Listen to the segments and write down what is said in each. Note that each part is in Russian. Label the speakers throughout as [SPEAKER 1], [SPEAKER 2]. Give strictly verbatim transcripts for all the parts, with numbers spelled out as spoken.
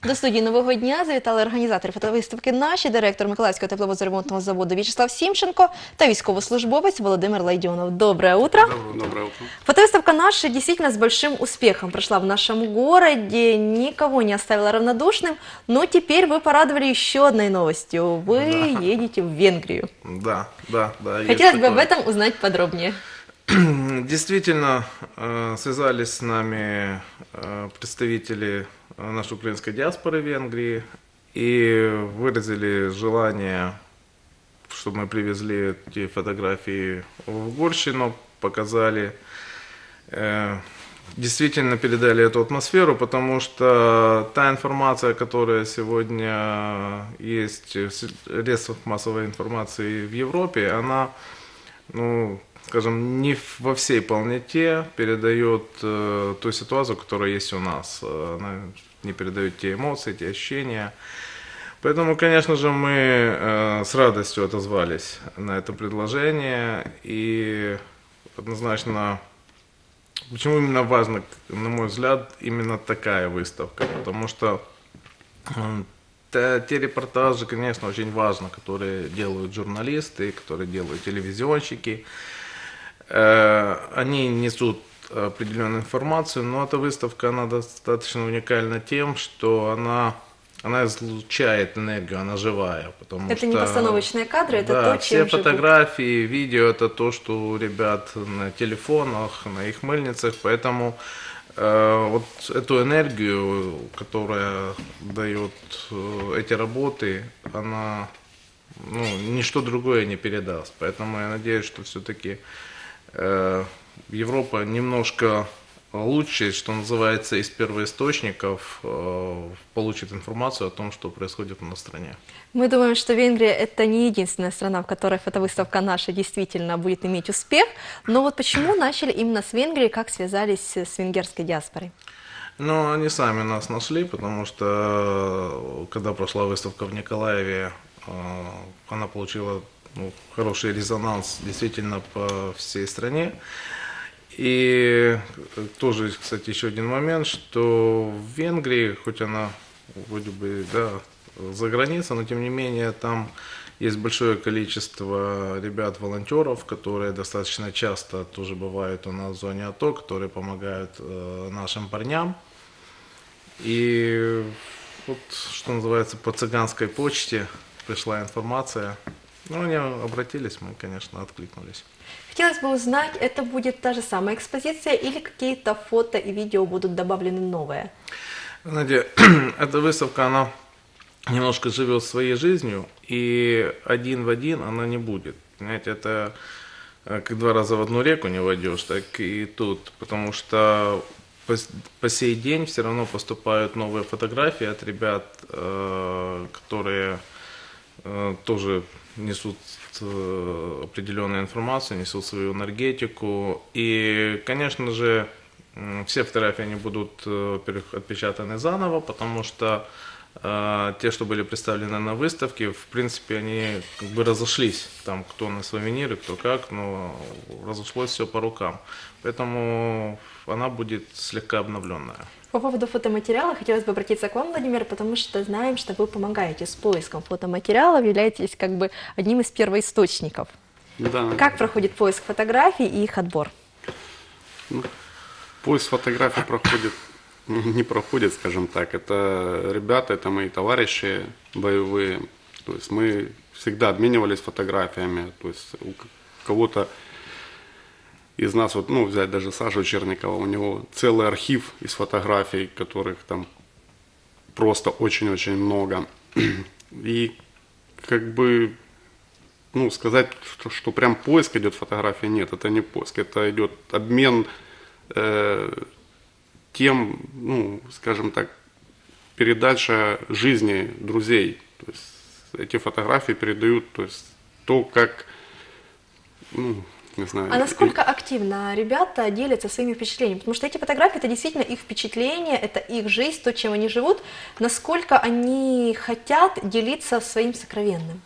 [SPEAKER 1] До студії «Нового дня» завітали організатори фотовиставки «Наші», директор Миколаївського тепловозоремонтного заводу В'ячеслав Сімченко та військовослужбовець Володимир Лайденов. Доброе утро!
[SPEAKER 2] Доброе утро!
[SPEAKER 1] Фотовыставка «Наши» действительно с большим успехом прошла в нашем городе, никого не оставила равнодушным, но теперь вы порадовали еще одной новостью. Вы
[SPEAKER 2] Да.
[SPEAKER 1] едете в Венгрию.
[SPEAKER 2] Да, да, да. есть
[SPEAKER 1] Хотелось бы об
[SPEAKER 2] такое.
[SPEAKER 1] этом узнать подробнее.
[SPEAKER 2] Действительно, э, связались с нами э, представители э, нашей украинской диаспоры в Венгрии и выразили желание, чтобы мы привезли эти фотографии в Горщину, показали, э, действительно передали эту атмосферу, потому что та информация, которая сегодня есть в средствах массовой информации в Европе, она, ну, скажем, не во всей полноте передает э, ту ситуацию, которая есть у нас. Она не передает те эмоции, те ощущения. Поэтому, конечно же, мы э, с радостью отозвались на это предложение. И однозначно, почему именно важно, на мой взгляд, именно такая выставка? Потому что э, те, те репортажи, конечно, очень важно, которые делают журналисты, которые делают телевизионщики. Они несут определенную информацию, но эта выставка, она достаточно уникальна тем, что она, она излучает энергию, она живая. Потому
[SPEAKER 1] Это
[SPEAKER 2] что,
[SPEAKER 1] не постановочные кадры, это
[SPEAKER 2] да,
[SPEAKER 1] то, чем
[SPEAKER 2] все
[SPEAKER 1] живут.
[SPEAKER 2] фотографии, видео, это то, что у ребят на телефонах, на их мыльницах, поэтому э, вот эту энергию, которая дает э, эти работы, она, ну, ничто другое не передаст. Поэтому я надеюсь, что все-таки Европа немножко лучше, что называется, из первоисточников получит информацию о том, что происходит у нас в стране.
[SPEAKER 1] Мы думаем, что Венгрия – это не единственная страна, в которой фотовыставка «Наша» действительно будет иметь успех. Но вот почему начали именно с Венгрии, как связались с венгерской диаспорой?
[SPEAKER 2] Ну, они сами нас нашли, потому что когда прошла выставка в Николаеве, она получила, ну, хороший резонанс действительно по всей стране. И тоже, кстати, еще один момент, что в Венгрии, хоть она вроде бы, да, за границей, но тем не менее там есть большое количество ребят-волонтеров, которые достаточно часто тоже бывают у нас в зоне АТО, которые помогают э, нашим парням. И вот, что называется, по цыганской почте пришла информация. Ну, они обратились, мы, конечно, откликнулись.
[SPEAKER 1] Хотелось бы узнать, это будет та же самая экспозиция или какие-то фото и видео будут добавлены новые?
[SPEAKER 2] Знаете, эта выставка, она немножко живет своей жизнью, и один в один она не будет. Понимаете, это как два раза в одну реку не войдешь, так и тут, потому что по, по сей день все равно поступают новые фотографии от ребят, э, которые э, тоже несут э, определенную информацию, несут свою энергетику. И, конечно же, э, все фотографии они будут, э, во-первых, отпечатаны заново, потому что э, те, что были представлены на выставке, в принципе, они как бы разошлись. Там кто на сувениры, кто как, но разошлось все по рукам. Поэтому она будет слегка обновленная.
[SPEAKER 1] По поводу фотоматериала хотелось бы обратиться к вам, Владимир, потому что знаем, что вы помогаете с поиском фотоматериалов, являетесь как бы одним из первоисточников.
[SPEAKER 3] Да.
[SPEAKER 1] Как проходит поиск фотографий и их отбор?
[SPEAKER 3] Ну, поиск фотографий проходит, ну, не проходит, скажем так. Это ребята, это мои товарищи боевые. То есть мы всегда обменивались фотографиями. То есть у кого-то из нас, вот, ну, взять даже Сашу Черникова, у него целый архив из фотографий, которых там просто очень-очень много. И как бы, ну, сказать, что, что прям поиск идет фотографии, нет, это не поиск, это идет обмен э, тем, ну, скажем так, передача жизни друзей. То есть эти фотографии передают, то есть то, как, ну, не знаю.
[SPEAKER 1] А насколько активно ребята делятся своими впечатлениями? Потому что эти фотографии – это действительно их впечатления, это их жизнь, то, чем они живут. Насколько они хотят делиться своим сокровенным?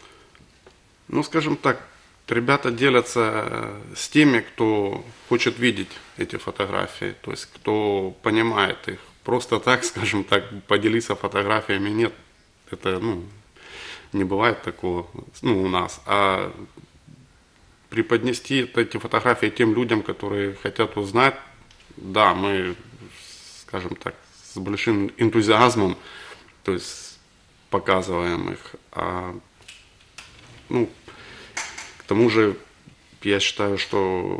[SPEAKER 3] Ну, скажем так, ребята делятся с теми, кто хочет видеть эти фотографии, то есть кто понимает их просто так, скажем так, поделиться фотографиями нет. Это, ну, не бывает такого, ну, у нас. А преподнести эти фотографии тем людям, которые хотят узнать, да, мы, скажем так, с большим энтузиазмом, то есть показываем их. А, ну, к тому же, я считаю, что,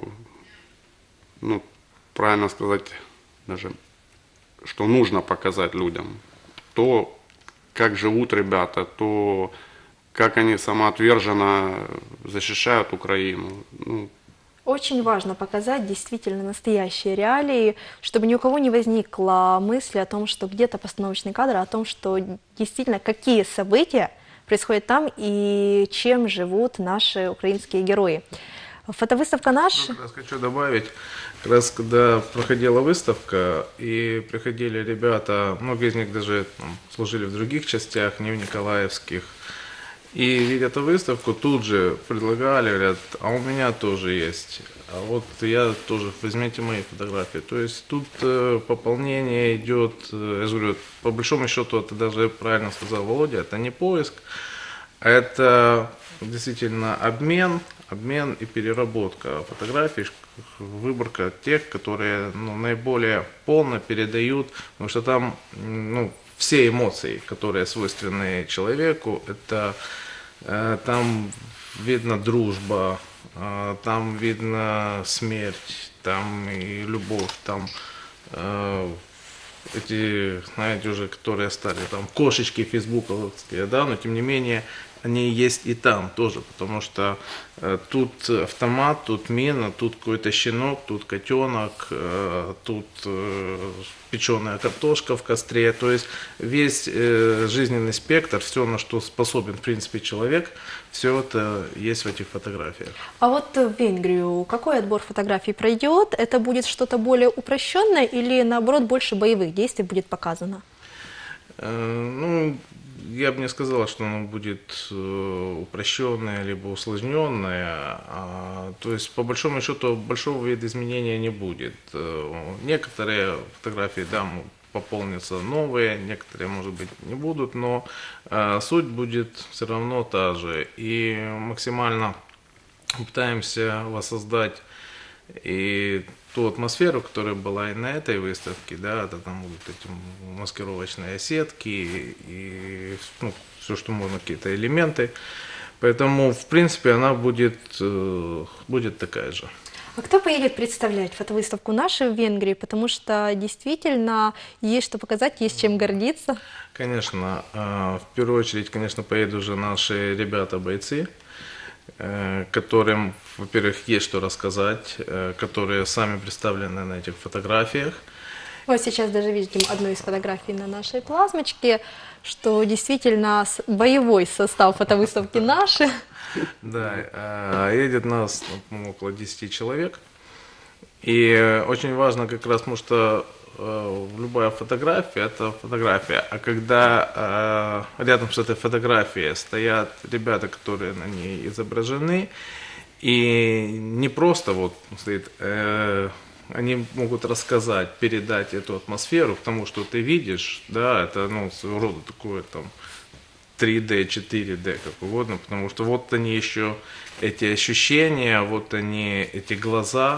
[SPEAKER 3] ну, правильно сказать, даже, что нужно показать людям то, как живут ребята, то, как они самоотверженно защищают Украину. Ну,
[SPEAKER 1] Очень важно показать действительно настоящие реалии, чтобы ни у кого не возникла мысли о том, что где-то постановочный кадр, о том, что действительно какие события происходят там и чем живут наши украинские герои. Фотовыставка наша.
[SPEAKER 2] Ну, как раз хочу добавить, как раз когда проходила выставка и приходили ребята, многие из них даже там, служили в других частях, не в николаевских, и видя эту выставку, тут же предлагали, говорят, а у меня тоже есть, а вот я тоже, возьмите мои фотографии. То есть тут э, пополнение идет, э, я же говорю, по большому счету, это даже правильно сказал Володя, это не поиск, это действительно обмен, обмен и переработка фотографий, выборка тех, которые ну, наиболее полно передают, потому что там ну, все эмоции, которые свойственны человеку, это э, там видно дружба, э, там видно смерть, там и любовь, там э, эти, знаете, уже, которые стали там кошечки фейсбуковские, да, но тем не менее они есть и там тоже, потому что э, тут автомат, тут мина, тут какой-то щенок, тут котенок, э, тут э, печеная картошка в костре, то есть весь э, жизненный спектр, все, на что способен в принципе человек, все это есть в этих фотографиях.
[SPEAKER 1] А вот в Венгрию какой отбор фотографий пройдет? Это будет что-то более упрощенное или наоборот больше боевых действий будет показано?
[SPEAKER 2] Э, ну, я бы не сказал, что оно будет э, упрощенное либо усложненное. А, то есть, по большому счету, большого видоизменения не будет. Э, некоторые фотографии, да, пополнятся новые, некоторые, может быть, не будут, но э, суть будет все равно та же. И максимально пытаемся воссоздать и ту атмосферу, которая была и на этой выставке, да, это там будут эти маскировочные сетки и ну, все, что можно, какие-то элементы. Поэтому, в принципе, она будет, будет такая же.
[SPEAKER 1] А кто поедет представлять фотовыставку нашу в Венгрии? Потому что действительно есть что показать, есть чем гордиться.
[SPEAKER 2] Конечно, в первую очередь, конечно, поедут уже наши ребята-бойцы, которым, во-первых, есть что рассказать, которые сами представлены на этих фотографиях.
[SPEAKER 1] Вот сейчас даже видим одну из фотографий на нашей плазмочке, что действительно боевой состав фотовыставки наши.
[SPEAKER 2] Да, едет нас ну, около десяти человек. И очень важно как раз, потому что э, любая фотография – это фотография. А когда э, рядом с этой фотографией стоят ребята, которые на ней изображены, и не просто вот стоит, э, они могут рассказать, передать эту атмосферу, потому что ты видишь, да, это ну, своего рода такое там три дэ, четыре дэ, как угодно, потому что вот они еще, эти ощущения, вот они, эти глаза,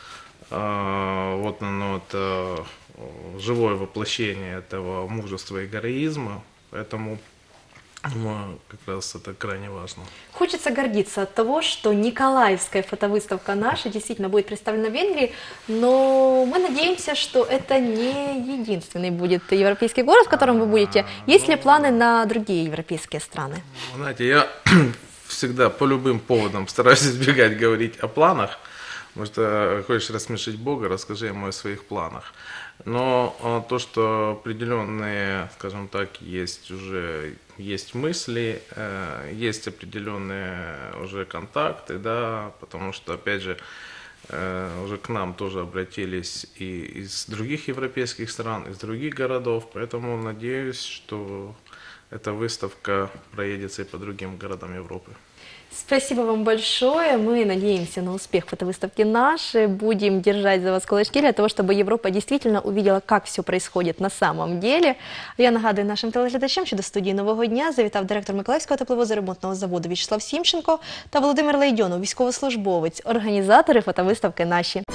[SPEAKER 2] вот оно, это живое воплощение этого мужества и героизма, поэтому ну, как раз это крайне важно.
[SPEAKER 1] Хочется гордиться от того, что Николаевская фотовыставка наша действительно будет представлена в Венгрии, но мы надеемся, что это не единственный будет европейский город, в котором вы будете. Есть ли планы на другие европейские страны?
[SPEAKER 2] Знаете, я всегда по любым поводам стараюсь избегать говорить о планах. Может, хочешь рассмешить Бога, расскажи ему о своих планах. Но то, что определенные, скажем так, есть уже есть мысли, есть определенные уже контакты, да, потому что, опять же, уже к нам тоже обратились и из других европейских стран, из других городов, поэтому надеюсь, что эта выставка проедется и по другим городам Европы.
[SPEAKER 1] Спасибо вам большое. Мы надеемся на успех фотовыставки нашей. Будем держать за вас кулачки для того, чтобы Европа действительно увидела, как все происходит на самом деле. Я нагадую нашим телеглядачам, що до студії «Нового дня» завітав директор Миколаївського тепловозоремонтного заводу В'ячеслав Сімченко та Володимир Лейдьонов, військовослужбовець, організатори фотовиставки наші.